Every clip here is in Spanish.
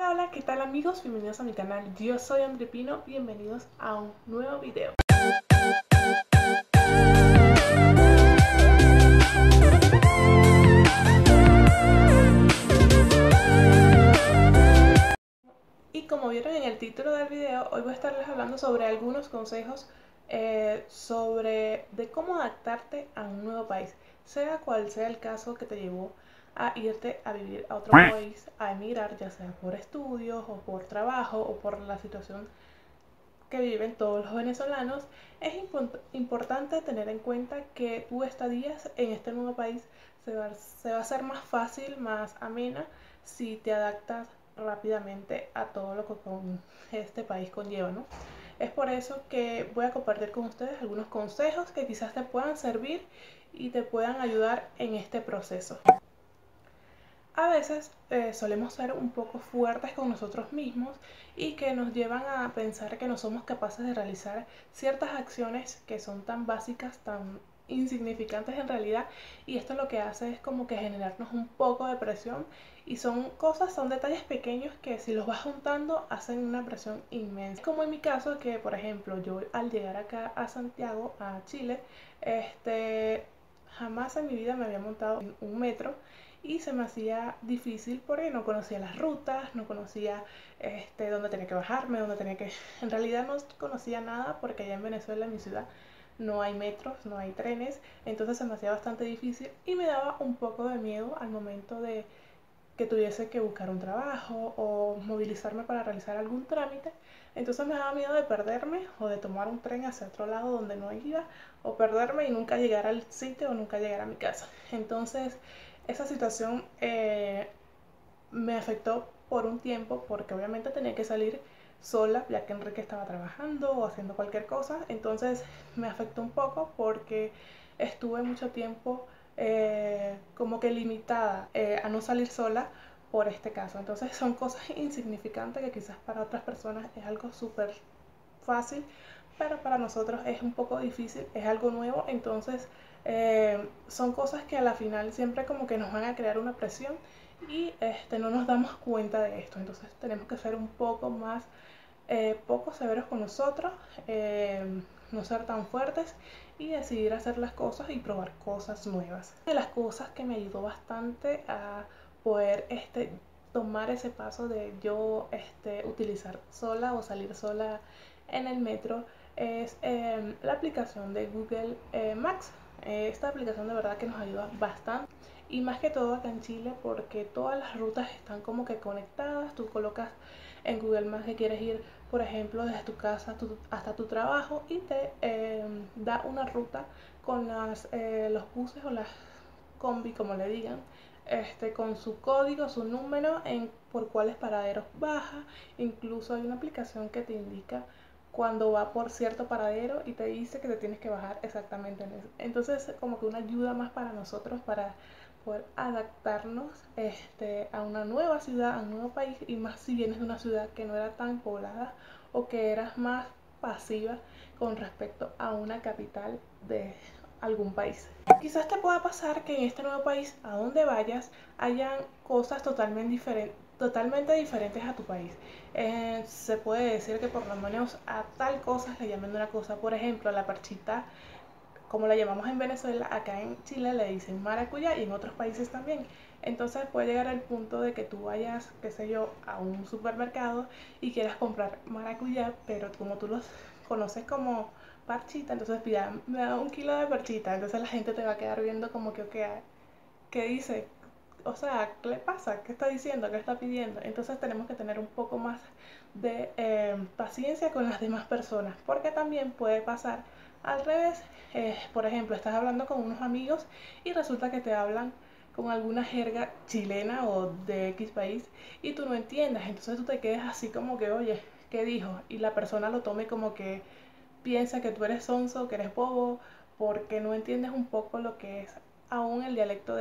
Hola, ¿qué tal amigos? Bienvenidos a mi canal. Yo soy André Pino, bienvenidos a un nuevo video. Y como vieron en el título del video, hoy voy a estarles hablando sobre algunos consejos de cómo adaptarte a un nuevo país, sea cual sea el caso que te llevó a irte a vivir a otro país, a emigrar, ya sea por estudios o por trabajo o por la situación que viven todos los venezolanos. Es importante tener en cuenta que tu estadía en este nuevo país se va a hacer más fácil, más amena, si te adaptas rápidamente a todo lo que con este país conlleva, ¿no? Es por eso que voy a compartir con ustedes algunos consejos que quizás te puedan servir y te puedan ayudar en este proceso. A veces solemos ser un poco fuertes con nosotros mismos y que nos llevan a pensar que no somos capaces de realizar ciertas acciones que son tan básicas, tan insignificantes en realidad, y esto lo que hace es como que generarnos un poco de presión, y son detalles pequeños que si los vas juntando hacen una presión inmensa. Como en mi caso, que por ejemplo yo al llegar acá a Santiago, a Chile, jamás en mi vida me había montado en un metro y se me hacía difícil porque no conocía las rutas, no conocía dónde tenía que bajarme, dónde tenía que... En realidad no conocía nada porque allá en Venezuela, en mi ciudad, no hay metros, no hay trenes, entonces se me hacía bastante difícil y me daba un poco de miedo al momento de que tuviese que buscar un trabajo o movilizarme para realizar algún trámite. Entonces me daba miedo de perderme o de tomar un tren hacia otro lado donde no iba, o perderme y nunca llegar al sitio o nunca llegar a mi casa. Entonces esa situación me afectó por un tiempo porque obviamente tenía que salir sola ya que Enrique estaba trabajando o haciendo cualquier cosa. Entonces me afectó un poco porque estuve mucho tiempo como que limitada a no salir sola por este caso. Entonces son cosas insignificantes que quizás para otras personas es algo súper fácil, pero para nosotros es un poco difícil, es algo nuevo. Entonces son cosas que a la final siempre como que nos van a crear una presión y no nos damos cuenta de esto. Entonces tenemos que ser un poco más poco severos con nosotros, no ser tan fuertes y decidir hacer las cosas y probar cosas nuevas. Una de las cosas que me ayudó bastante a poder tomar ese paso de yo utilizar sola o salir sola en el metro es la aplicación de Google Maps. Esta aplicación de verdad que nos ayuda bastante, y más que todo acá en Chile, porque todas las rutas están como que conectadas. Tú colocas en Google Maps que quieres ir, por ejemplo, desde tu casa hasta tu trabajo, y te da una ruta con los buses o las combi, como le digan, con su código, su número, por cuáles paraderos baja. Incluso hay una aplicación que te indica cuando va por cierto paradero y te dice que te tienes que bajar exactamente en eso. Entonces como que una ayuda más para nosotros para poder adaptarnos a una nueva ciudad, a un nuevo país, y más si vienes de una ciudad que no era tan poblada o que eras más pasiva con respecto a una capital de algún país. Quizás te pueda pasar que en este nuevo país, a donde vayas, hayan cosas totalmente diferentes a tu país. Se puede decir que por lo menos a tal cosa le llaman una cosa. Por ejemplo, la parchita, como la llamamos en Venezuela, acá en Chile le dicen maracuyá, y en otros países también. Entonces puede llegar al punto de que tú vayas, qué sé yo, a un supermercado y quieras comprar maracuyá, pero como tú los conoces como parchita, entonces me da un kilo de parchita. Entonces la gente te va a quedar viendo como que, okay, ¿qué dice? O sea, ¿qué le pasa? ¿Qué está diciendo? ¿Qué está pidiendo? Entonces tenemos que tener un poco más de paciencia con las demás personas, porque también puede pasar al revés. Por ejemplo, estás hablando con unos amigos y resulta que te hablan con alguna jerga chilena o de X país y tú no entiendes. Entonces tú te quedas así como que, oye, ¿qué dijo? Y la persona lo tome como que piensa que tú eres sonso, que eres bobo, porque no entiendes un poco lo que es aún el dialecto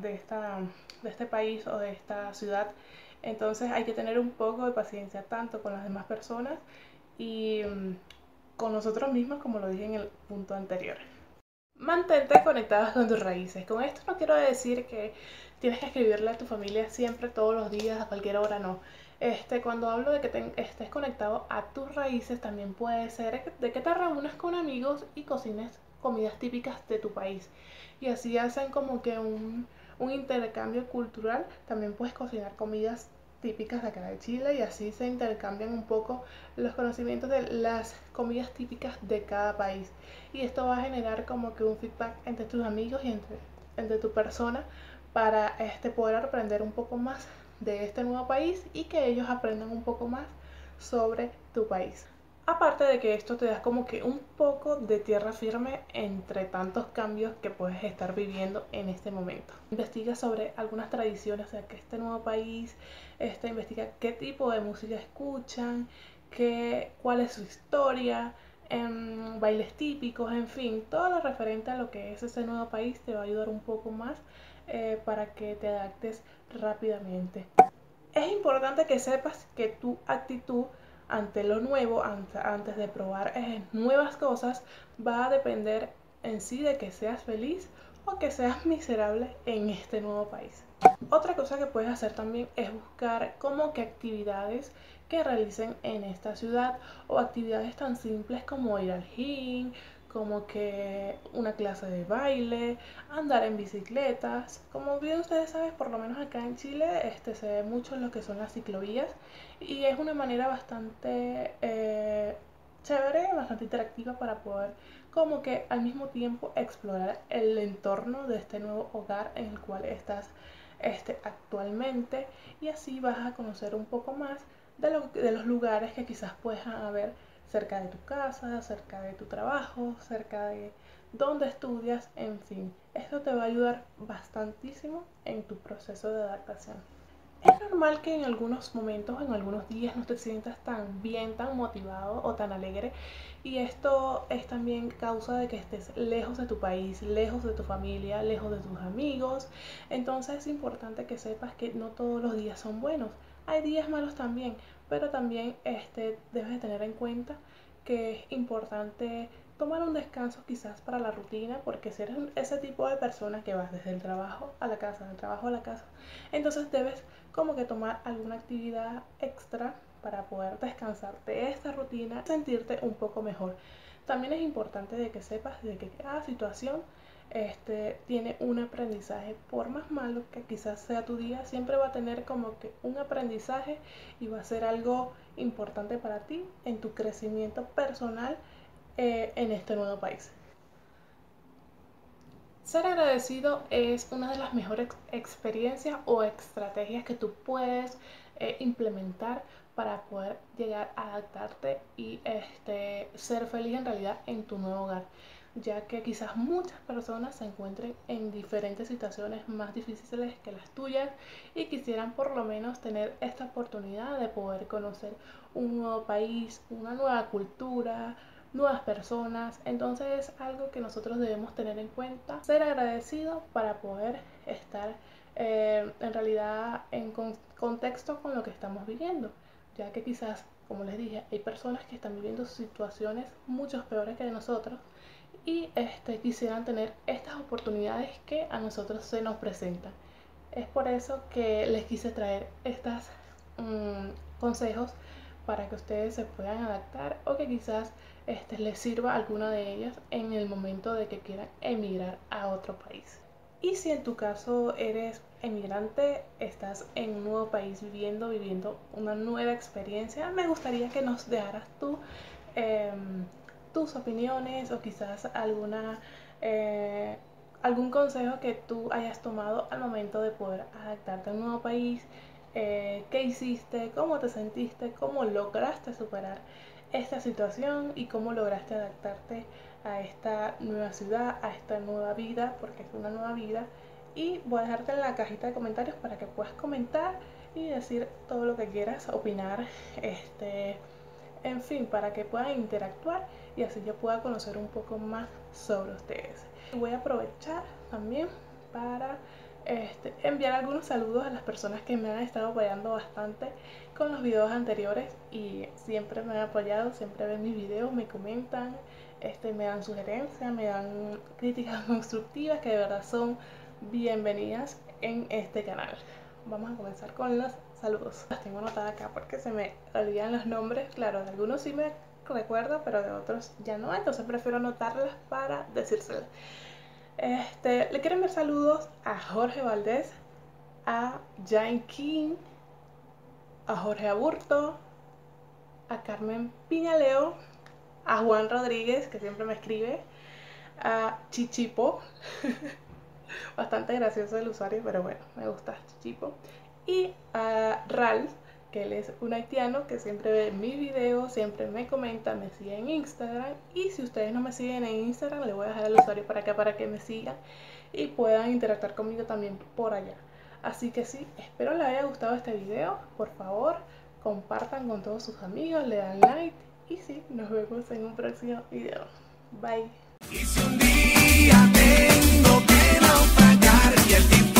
de este país o de esta ciudad. Entonces hay que tener un poco de paciencia tanto con las demás personas y con nosotros mismos, como lo dije en el punto anterior. Mantente conectados con tus raíces. Con esto no quiero decir que tienes que escribirle a tu familia siempre, todos los días, a cualquier hora, no. Cuando hablo de que estés conectado a tus raíces, también puede ser de que te reúnas con amigos y cocines comidas típicas de tu país. Y así hacen como que un intercambio cultural. También puedes cocinar comidas típicas de acá de Chile y así se intercambian un poco los conocimientos de las comidas típicas de cada país. Y esto va a generar como que un feedback entre tus amigos y entre tu persona para poder aprender un poco más de este nuevo país y que ellos aprendan un poco más sobre tu país. Aparte de que esto te da como que un poco de tierra firme entre tantos cambios que puedes estar viviendo en este momento. Investiga sobre algunas tradiciones de este nuevo país, investiga qué tipo de música escuchan, cuál es su historia, bailes típicos, en fin, todo lo referente a lo que es ese nuevo país te va a ayudar un poco más para que te adaptes rápidamente. Es importante que sepas que tu actitud ante lo nuevo, antes de probar nuevas cosas, va a depender en sí de que seas feliz o que seas miserable en este nuevo país. Otra cosa que puedes hacer también es buscar como que actividades que realicen en esta ciudad o actividades tan simples como ir al gym, como que una clase de baile, andar en bicicletas. Como bien ustedes saben, por lo menos acá en Chile se ve mucho lo que son las ciclovías y es una manera bastante chévere, bastante interactiva para poder como que al mismo tiempo explorar el entorno de este nuevo hogar en el cual estás actualmente y así vas a conocer un poco más de los lugares que quizás puedas haber cerca de tu casa, cerca de tu trabajo, cerca de donde estudias, en fin. Esto te va a ayudar bastantísimo en tu proceso de adaptación. Es normal que en algunos momentos, en algunos días no te sientas tan bien, tan motivado o tan alegre y esto es también causa de que estés lejos de tu país, lejos de tu familia, lejos de tus amigos. Entonces es importante que sepas que no todos los días son buenos. Hay días malos también, pero también debes de tener en cuenta que es importante tomar un descanso quizás para la rutina, porque si eres ese tipo de persona que vas desde el trabajo a la casa, del trabajo a la casa, entonces debes como que tomar alguna actividad extra para poder descansar de esta rutina, sentirte un poco mejor. También es importante de que sepas de que cada situación tiene un aprendizaje. Por más malo que quizás sea tu día, siempre va a tener como que un aprendizaje y va a ser algo importante para ti en tu crecimiento personal en este nuevo país. Ser agradecido es una de las mejores experiencias o estrategias que tú puedes implementar para poder llegar a adaptarte y ser feliz en realidad en tu nuevo hogar, ya que quizás muchas personas se encuentren en diferentes situaciones más difíciles que las tuyas y quisieran por lo menos tener esta oportunidad de poder conocer un nuevo país, una nueva cultura, nuevas personas. Entonces es algo que nosotros debemos tener en cuenta, ser agradecido para poder estar en realidad en contexto con lo que estamos viviendo, ya que quizás, como les dije, hay personas que están viviendo situaciones mucho peores que nosotros y quisieran tener estas oportunidades que a nosotros se nos presentan. Es por eso que les quise traer estos consejos para que ustedes se puedan adaptar o que quizás les sirva alguna de ellas en el momento de que quieran emigrar a otro país. Y si en tu caso eres emigrante, estás en un nuevo país viviendo una nueva experiencia, me gustaría que nos dejaras tus opiniones o quizás algún consejo que tú hayas tomado al momento de poder adaptarte a un nuevo país. ¿Qué hiciste? ¿Cómo te sentiste? ¿Cómo lograste superar esta situación? ¿Y cómo lograste adaptarte a esta nueva ciudad, a esta nueva vida? Porque es una nueva vida. Y voy a dejarte en la cajita de comentarios para que puedas comentar y decir todo lo que quieras, opinar, en fin, para que puedan interactuar y así yo pueda conocer un poco más sobre ustedes. Voy a aprovechar también para enviar algunos saludos a las personas que me han estado apoyando bastante con los videos anteriores y siempre me han apoyado, siempre ven mis videos, me comentan, me dan sugerencias, me dan críticas constructivas que de verdad son bienvenidas en este canal. Vamos a comenzar con los saludos. Las tengo anotadas acá porque se me olvidan los nombres. Claro, de algunos sí me recuerdo, pero de otros ya no, entonces prefiero anotarlas para decírselas. Le quiero enviar saludos a Jorge Valdés, a Jane King, a Jorge Aburto, a Carmen Piñaleo, a Juan Rodríguez, que siempre me escribe, a Chichipo, bastante gracioso el usuario, pero bueno, me gusta Chichipo, y a Ralph, que él es un haitiano que siempre ve mis videos, siempre me comenta, me sigue en Instagram, y si ustedes no me siguen en Instagram, les voy a dejar el usuario para acá para que me sigan y puedan interactuar conmigo también por allá. Así que sí, espero les haya gustado este video. Por favor, compartan con todos sus amigos, le dan like y sí, nos vemos en un próximo video. Bye. Y si un día tengo que naufragar y el tiempo